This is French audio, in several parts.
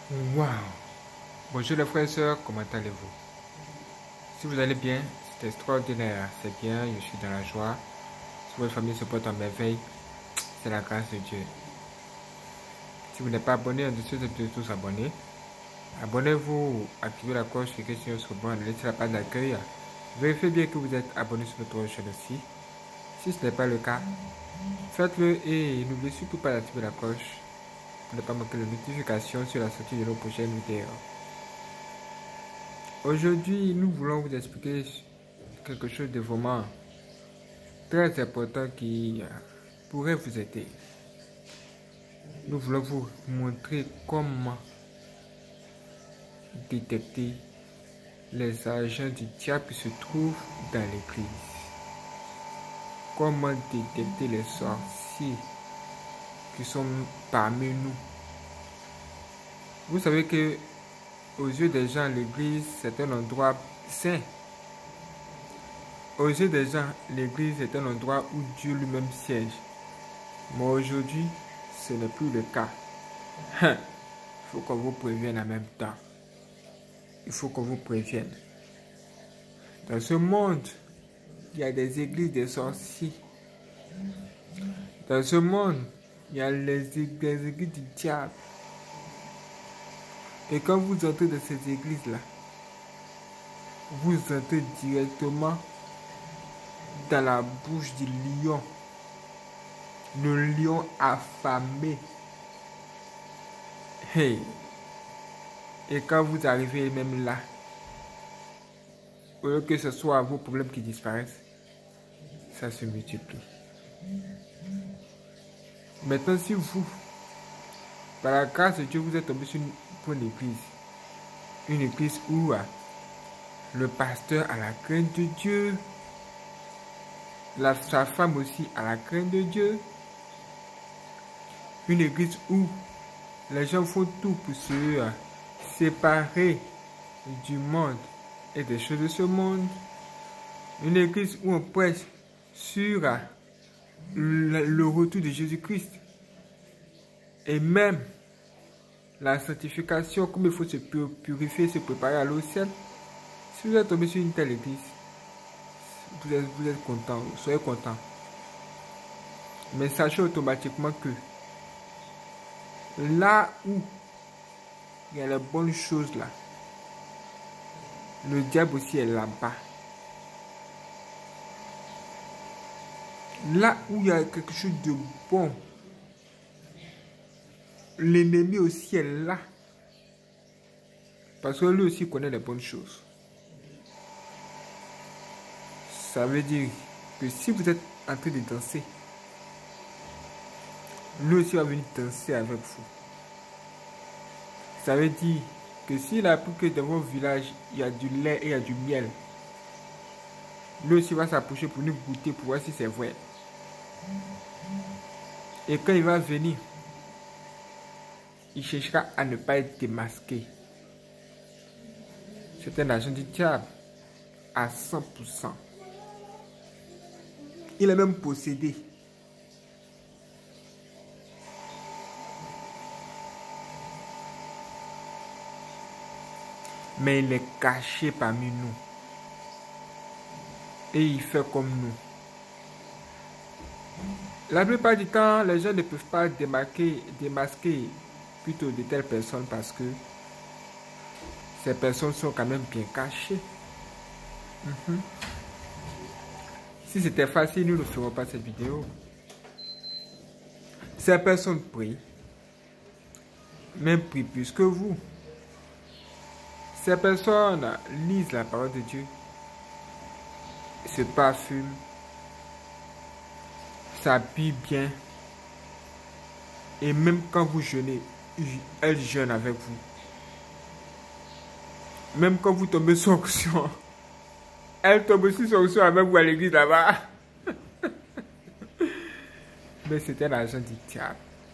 Waouh! Bonjour les frères et sœurs, comment allez-vous? Si vous allez bien, c'est extraordinaire, c'est bien, je suis dans la joie. Si votre famille se porte en merveille, c'est la grâce de Dieu. Si vous n'êtes pas abonné, on dessus, vous êtes tous abonnés. Abonnez-vous, activez la cloche, cliquez sur le bon, laissez la page d'accueil. Vérifiez bien que vous êtes abonné sur notre chaîne aussi. Si ce n'est pas le cas, faites-le et n'oubliez surtout pas d'activer la cloche pour ne pas manquer les notifications sur la sortie de nos prochaines vidéos. Aujourd'hui, nous voulons vous expliquer quelque chose de vraiment très important qui pourrait vous aider. Nous voulons vous montrer comment détecter les agents du diable qui se trouvent dans l'église. Comment détecter les sorciers qui sont parmi nous. Vous savez que aux yeux des gens, l'église c'est un endroit saint. Aux yeux des gens, l'église est un endroit où Dieu lui-même siège. Mais aujourd'hui, ce n'est plus le cas. Il faut qu'on vous prévienne en même temps. Il faut qu'on vous prévienne. Dans ce monde, il y a des églises des sorciers. Dans ce monde, il y a des églises du diable. Et quand vous entrez dans ces églises-là, vous entrez directement dans la bouche du lion. Le lion affamé. Hey. Et quand vous arrivez même là, au lieu que ce soit vos problèmes qui disparaissent, ça se multiplie. Maintenant, si vous, par la grâce de Dieu, vous êtes tombé sur une église où le pasteur a la crainte de Dieu, sa femme aussi a la crainte de Dieu, une église où les gens font tout pour se séparer du monde et des choses de ce monde, une église où on prêche sur le retour de Jésus-Christ et même la sanctification, comme il faut se purifier, se préparer à l'eau ciel. Si vous êtes tombé sur une telle église, vous êtes content, soyez content. Mais sachez automatiquement que là où il y a les bonnes choses là, le diable aussi est là-bas. Là où il y a quelque chose de bon, l'ennemi aussi est là. Parce que lui aussi connaît les bonnes choses. Ça veut dire que si vous êtes en train de danser, lui aussi va venir danser avec vous. Ça veut dire que s'il a appris que dans vos villages, il y a du lait et il y a du miel, lui aussi va s'approcher pour nous goûter, pour voir si c'est vrai. Et quand il va venir, il cherchera à ne pas être démasqué. C'est un agent du diable à 100%. Il est même possédé. Mais il est caché parmi nous. Et il fait comme nous. La plupart du temps, les gens ne peuvent pas démasquer plutôt de telles personnes parce que ces personnes sont quand même bien cachées. Si c'était facile, nous ne ferons pas cette vidéo. Ces personnes prient, même prient plus que vous. Ces personnes lisent la parole de Dieu, se parfument, s'habillent bien. Et même quand vous jeûnez, elles jeûnent avec vous. Même quand vous tombez sur onction, elles tombent aussi sur onction avec vous à l'église là-bas. Mais c'était l'agent du diable.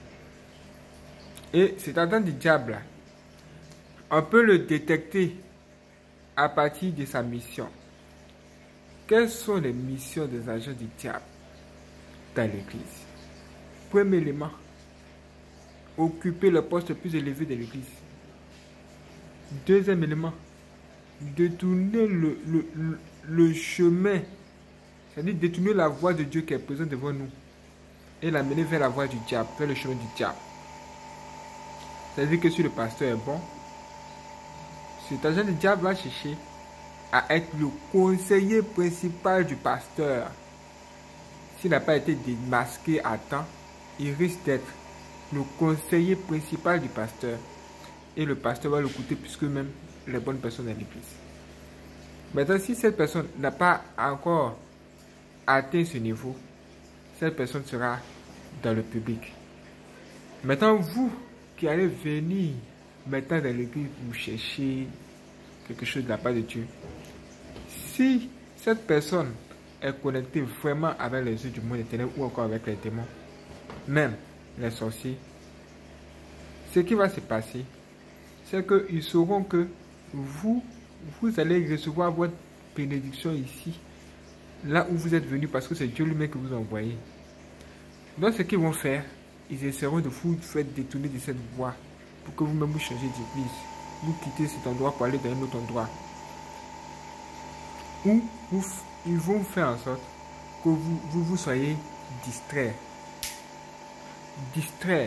Et cet agent du diable, on peut le détecter à partir de sa mission. Quelles sont les missions des agents du diable dans l'église? Premier élément, occuper le poste le plus élevé de l'église. Deuxième élément, détourner le chemin, c'est-à-dire détourner la voie de Dieu qui est présente devant nous et l'amener vers la voie du diable, vers le chemin du diable. C'est-à-dire que si le pasteur est bon, cet agent du diable va chercher à être le conseiller principal du pasteur. S'il n'a pas été démasqué à temps, il risque d'être le conseiller principal du pasteur. Et le pasteur va l'écouter puisque même les bonnes personnes à l'église. Maintenant, si cette personne n'a pas encore atteint ce niveau, cette personne sera dans le public. Maintenant, vous qui allez venir maintenant dans l'église pour chercher quelque chose de la part de Dieu, si cette personne est connectée vraiment avec les yeux du monde éternel ou encore avec les démons, même les sorciers, ce qui va se passer, c'est qu'ils sauront que vous allez recevoir votre bénédiction ici, là où vous êtes venu, parce que c'est Dieu lui-même qui vous a envoyé. Donc ce qu'ils vont faire, ils essaieront de vous faire détourner de cette voie pour que vous-même vous changez d'église, vous quittez cet endroit pour aller dans un autre endroit. Ou ils vont faire en sorte que vous soyez distrait. Distrait.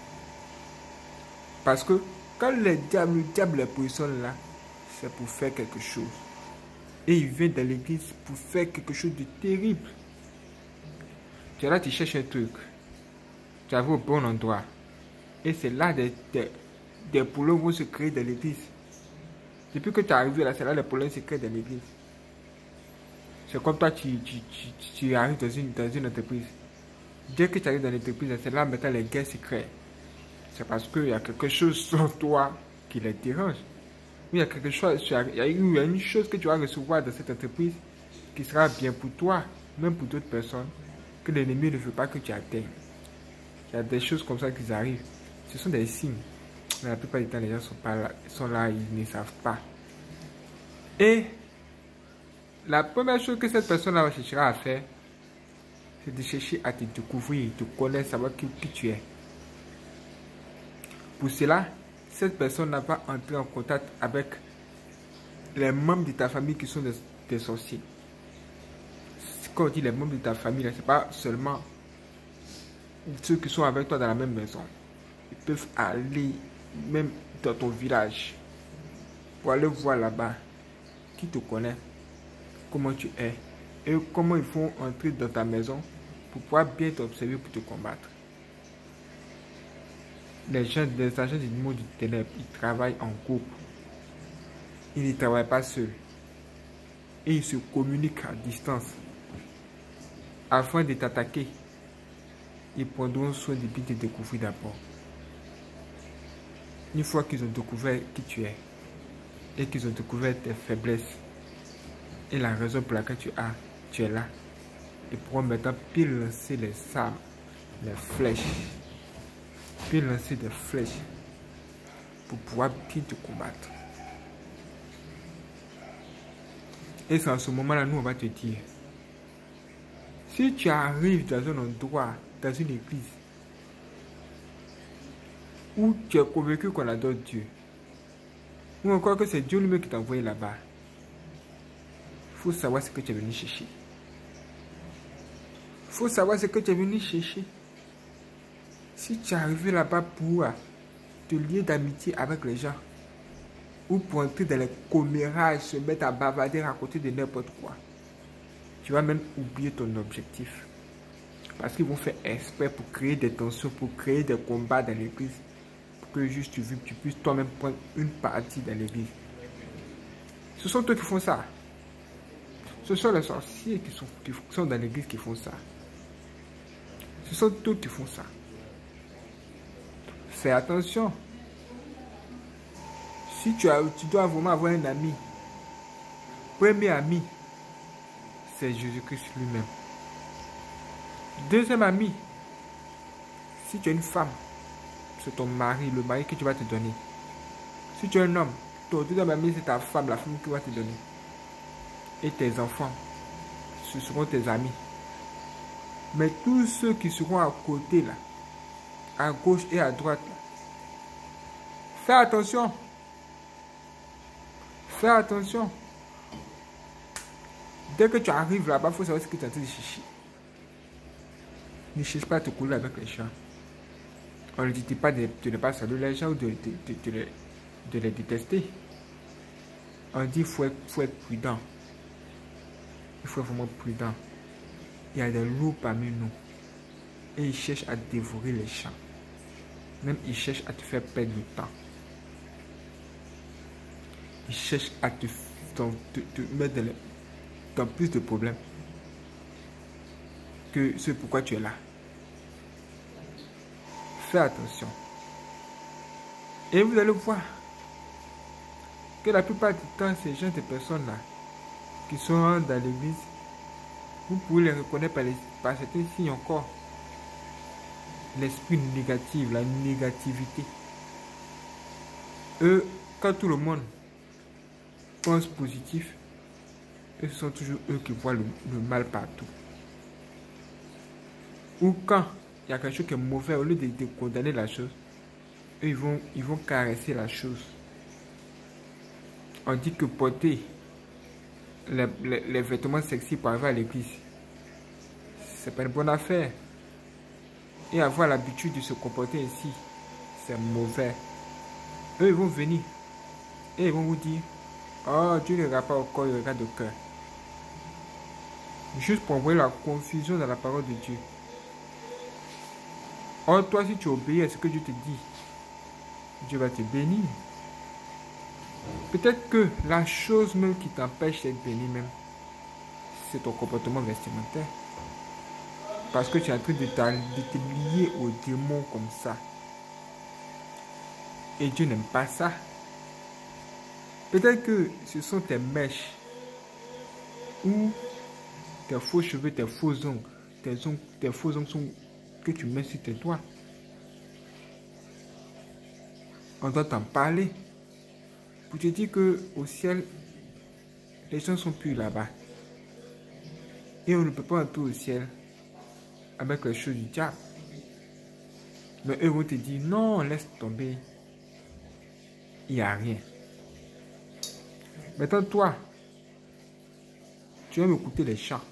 Parce que quand le diable est positionné là, c'est pour faire quelque chose. Et il vient dans l'église pour faire quelque chose de terrible. Tu es là, tu cherches un truc. Tu arrives au bon endroit. Et c'est là des problèmes vont se créer dans l'église. Depuis que tu es arrivé là, c'est là les problèmes se créent dans l'église. C'est comme toi, tu arrives dans une entreprise. Dès que tu arrives dans l'entreprise, c'est là maintenant les guerres se créent. C'est parce qu'il y a quelque chose sur toi qui les dérange. Il y a quelque chose, il y a une chose que tu vas recevoir dans cette entreprise qui sera bien pour toi, même pour d'autres personnes, que l'ennemi ne veut pas que tu atteignes. Il y a des choses comme ça qui arrivent. Ce sont des signes. Mais la plupart du temps, les gens sont là, ils ne savent pas. Et la première chose que cette personne-là cherchera à faire, c'est de chercher à te découvrir, te connaître, savoir qui tu es. Pour cela, cette personne n'a pas entré en contact avec les membres de ta famille qui sont des sorciers. Quand on dit les membres de ta famille, ce n'est pas seulement ceux qui sont avec toi dans la même maison. Ils peuvent aller même dans ton village pour aller voir là-bas qui te connaît, comment tu es et comment ils vont entrer dans ta maison pour pouvoir bien t'observer pour te combattre. Les agents du monde du ténèbre, ils travaillent en groupe. Ils ne travaillent pas seuls. Et ils se communiquent à distance. Afin de t'attaquer, ils prendront soin de bien te découvrir d'abord. Une fois qu'ils ont découvert qui tu es, et qu'ils ont découvert tes faiblesses, et la raison pour laquelle tu es là, ils pourront maintenant puis lancer les armes, les flèches, puis lancer des flèches pour pouvoir bien te combattre. Et c'est en ce moment-là, nous, on va te dire, si tu arrives dans un endroit, dans une église, où tu es convaincu qu'on adore Dieu, ou encore que c'est Dieu lui-même qui t'a envoyé là-bas, il faut savoir ce que tu es venu chercher. Il faut savoir ce que tu es venu chercher. Si tu es arrivé là-bas pour te lier d'amitié avec les gens, ou pour entrer dans les commérages, se mettre à bavarder, raconter de n'importe quoi, tu vas même oublier ton objectif. Parce qu'ils vont faire exprès pour créer des tensions, pour créer des combats dans l'église, pour que juste tu puisses toi-même prendre une partie dans l'église. Ce sont eux qui font ça. Ce sont les sorciers qui sont dans l'église qui font ça. Ce sont eux qui font ça. Fais attention. Si tu dois vraiment avoir un ami, premier ami, c'est Jésus-Christ lui-même. Deuxième ami, si tu es une femme, c'est ton mari, le mari que tu vas te donner. Si tu es un homme, ton deuxième ami, c'est ta femme, la femme que tu vas te donner. Et tes enfants, ce seront tes amis. Mais tous ceux qui seront à côté, là, à gauche et à droite, là, fais attention. Fais attention. Dès que tu arrives là-bas, il faut savoir ce que tu es en train de chercher. Ne cherche pas à te couler avec les gens. On ne dit pas de ne pas saluer les gens ou de les détester. On dit qu'il faut être prudent. Il faut être vraiment prudent. Il y a des loups parmi nous. Et ils cherchent à dévorer les champs. Même ils cherchent à te faire perdre du temps. Ils cherchent à te mettre dans plus de problèmes que ce pourquoi tu es là. Fais attention. Et vous allez voir que la plupart du temps, ces gens, ces personnes-là, qui sont dans l'église, vous pouvez les reconnaître par certains signes encore. L'esprit négatif, la négativité. Eux, quand tout le monde pense positif, eux sont toujours eux qui voient le mal partout. Ou quand il y a quelque chose qui est mauvais, au lieu de condamner la chose, eux ils vont caresser la chose. On dit que porter les vêtements sexy pour arriver à l'église, c'est pas une bonne affaire. Et avoir l'habitude de se comporter ainsi, c'est mauvais. Eux, ils vont venir et ils vont vous dire, oh, Dieu ne regarde pas au corps, il regarde au cœur. Juste pour envoyer la confusion dans la parole de Dieu. Or, toi, si tu obéis à ce que Dieu te dit, Dieu va te bénir. Peut-être que la chose même qui t'empêche d'être béni même, c'est ton comportement vestimentaire. Parce que tu es en train de te lier aux démons comme ça. Et Dieu n'aime pas ça. Peut-être que ce sont tes mèches ou tes faux cheveux, tes faux ongles. Tes faux ongles sont que tu mets sur tes doigts. On doit t'en parler. Pour te dire qu'au ciel, les gens sont plus là-bas. Et on ne peut pas entrer au ciel avec les choses du diable. Mais eux vont te dire, non, laisse tomber. Il n'y a rien. Maintenant, toi, tu aimes écouter les chants.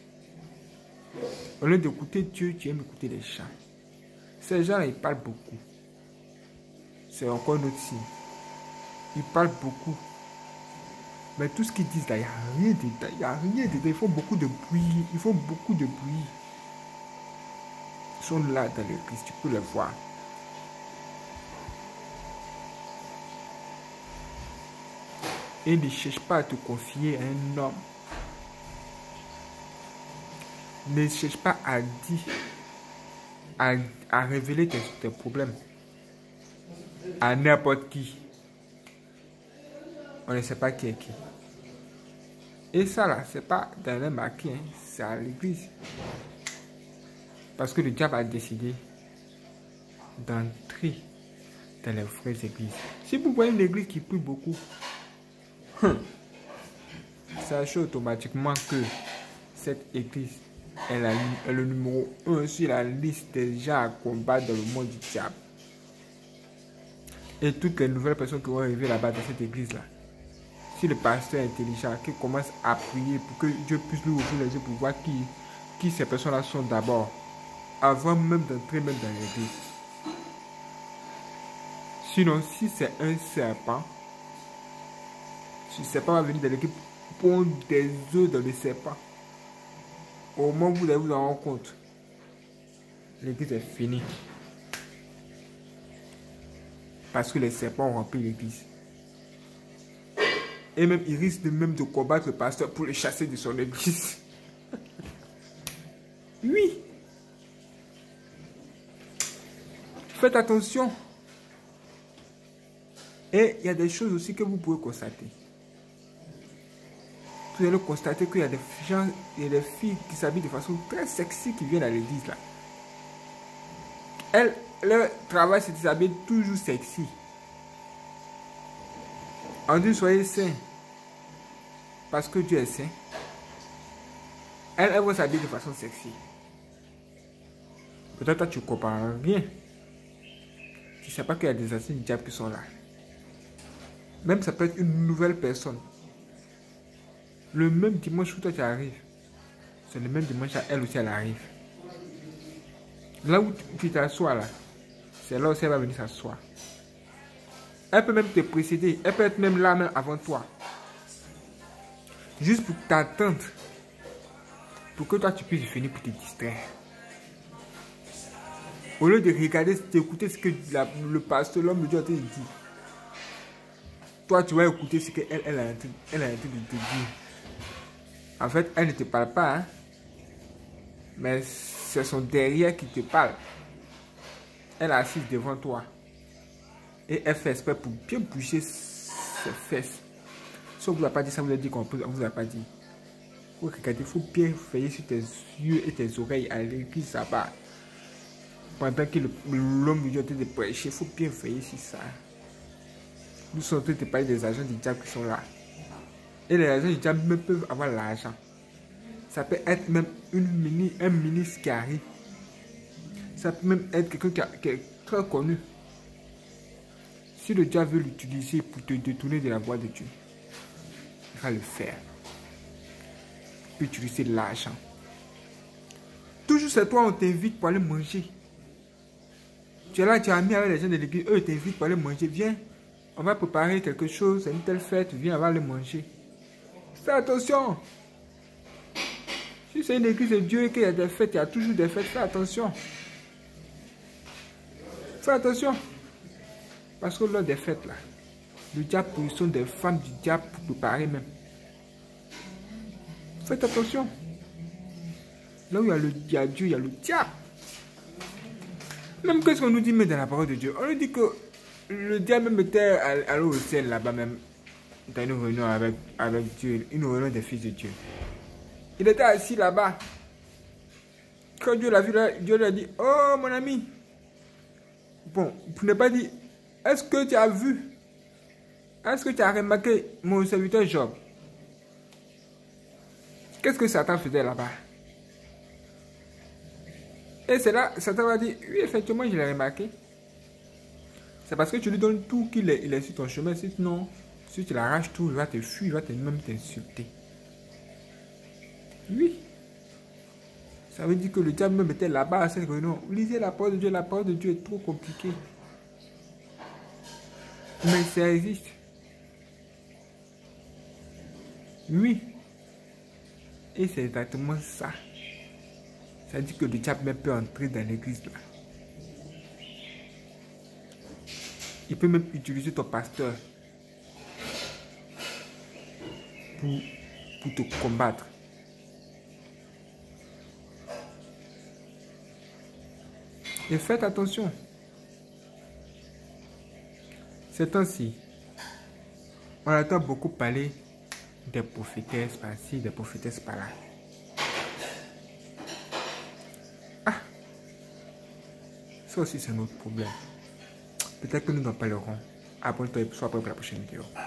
Au lieu d'écouter Dieu, tu aimes écouter les chants. Ces gens, ils parlent beaucoup. C'est encore un autre signe. Ils parlent beaucoup. Mais tout ce qu'ils disent là, il n'y a rien dedans. Il n'y a rien dedans. Ils font beaucoup de bruit. Ils font beaucoup de bruit. Ils sont là dans l'église. Tu peux les voir. Et ne cherche pas à te confier à un homme. Ne cherche pas à dire, à révéler tes problèmes à n'importe qui. On ne sait pas qui est qui. Et ça là, c'est pas dans un maquis, hein, c'est à l'église. Parce que le diable a décidé d'entrer dans les vraies églises. Si vous voyez une église qui prie beaucoup, sachez automatiquement que cette église est le numéro 1 sur la liste des gens à combattre dans le monde du diable. Et toutes les nouvelles personnes qui vont arriver là-bas dans cette église-là, si le pasteur est intelligent, qui commence à prier pour que Dieu puisse lui ouvrir les yeux pour voir qui ces personnes-là sont d'abord, avant même d'entrer même dans l'église. Sinon, si c'est un serpent, si le serpent va venir dans l'église pondre des œufs dans le serpent, au moment où vous allez vous en rendre compte, l'église est finie. Parce que les serpents ont rempli l'église. Et même, il risque de combattre le pasteur pour le chasser de son église. Oui. Faites attention. Et il y a des choses aussi que vous pouvez constater. Vous allez constater qu'il y a des gens, il y a des filles qui s'habillent de façon très sexy qui viennent à l'église là. Leur travail, c'est de s'habiller toujours sexy. On dit soyez saints. Parce que Dieu est saint. Elles vont s'habiller de façon sexy. Peut-être toi tu ne comprends rien. Tu ne sais pas qu'il y a des anciens du diable qui sont là. Même ça peut être une nouvelle personne. Le même dimanche où toi tu arrives, c'est le même dimanche à elle aussi elle arrive. Là où tu t'assois là, c'est là où elle va venir s'asseoir. Elle peut même te précéder, elle peut être même là même avant toi. Juste pour t'attendre. Pour que toi tu puisses venir pour te distraire. Au lieu de regarder, d'écouter ce que le pasteur, l'homme de Dieu a te dit. Toi tu vas écouter ce qu'elle elle a en train de te dire. En fait, elle ne te parle pas, hein. Mais c'est son derrière qui te parle. Elle est assise devant toi. Et elle fait exprès pour bien bouger ses fesses. Si on ne vous a pas dit ça, vous avez dit qu'on ne vous a pas dit. Faut regarder, il faut bien veiller sur tes yeux et tes oreilles à l'église là-bas. Pendant que l'homme de Dieu est en train de prêcher, il faut bien veiller sur ça. Nous sommes en train de parler des agents du diable qui sont là. Et les agents du diable même peuvent avoir l'argent. Ça peut être même un ministre qui arrive. Ça peut même être quelqu'un qui est très connu. Si le diable veut l'utiliser pour te détourner de la voie de Dieu, il va le faire. Il peut utiliser l'argent. Toujours c'est toi, on t'invite pour aller manger. Tu es là, tu es ami avec les gens de l'église, eux t'invitent pour aller manger. Viens, on va préparer quelque chose, c'est une telle fête, viens, on va aller manger. Fais attention. Si c'est une église de Dieu et qu'il y a des fêtes, il y a toujours des fêtes, fais attention. Fais attention. Parce que lors des fêtes, là, le diable positionne des femmes du diable pour préparer même. Faites attention. Là où il y a Dieu, il y a le diable. Même qu'est-ce qu'on nous dit mais dans la parole de Dieu? On nous dit que le diable même était allé au ciel là-bas même. Dans une réunion avec Dieu, une réunion des fils de Dieu. Il était assis là-bas. Quand Dieu l'a vu là, Dieu lui a dit, oh mon ami. Bon, pour ne pas dire, est-ce que tu as vu? Est-ce que tu as remarqué mon serviteur Job? Qu'est-ce que Satan faisait là-bas? Et c'est là, Satan va dire, oui, effectivement, je l'ai remarqué. C'est parce que tu lui donnes tout qu'il est sur ton chemin. Sinon, si tu l'arraches tout, il va te fuir, il va même t'insulter. Oui. Ça veut dire que le diable même était là-bas à cette réunion. Lisez la parole de Dieu est trop compliquée. Mais ça existe. Oui. Et c'est exactement ça. Ça dit que le diable même peut entrer dans l'église là. Il peut même utiliser ton pasteur pour te combattre. Et faites attention. Ces temps-ci, on entend beaucoup parler des prophétesses par-ci, des prophétesses par-là. Ah, ça aussi c'est notre problème. Peut-être que nous en parlerons. Abonne-toi et sois prêt pour la prochaine vidéo.